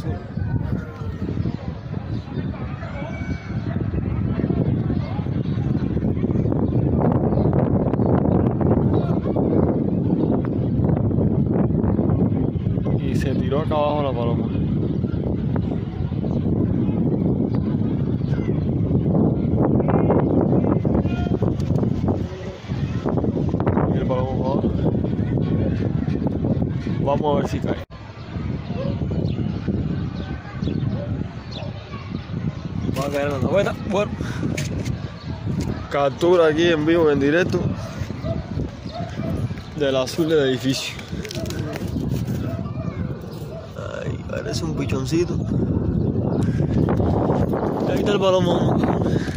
azul. Y se tiró acá abajo la paloma. Y el paloma abajo. Vamos a ver si cae. Va a caer en la novena. Bueno, captura aquí en vivo, en directo, del azul del edificio. Ahí parece un pichoncito. Ahí está el palomón.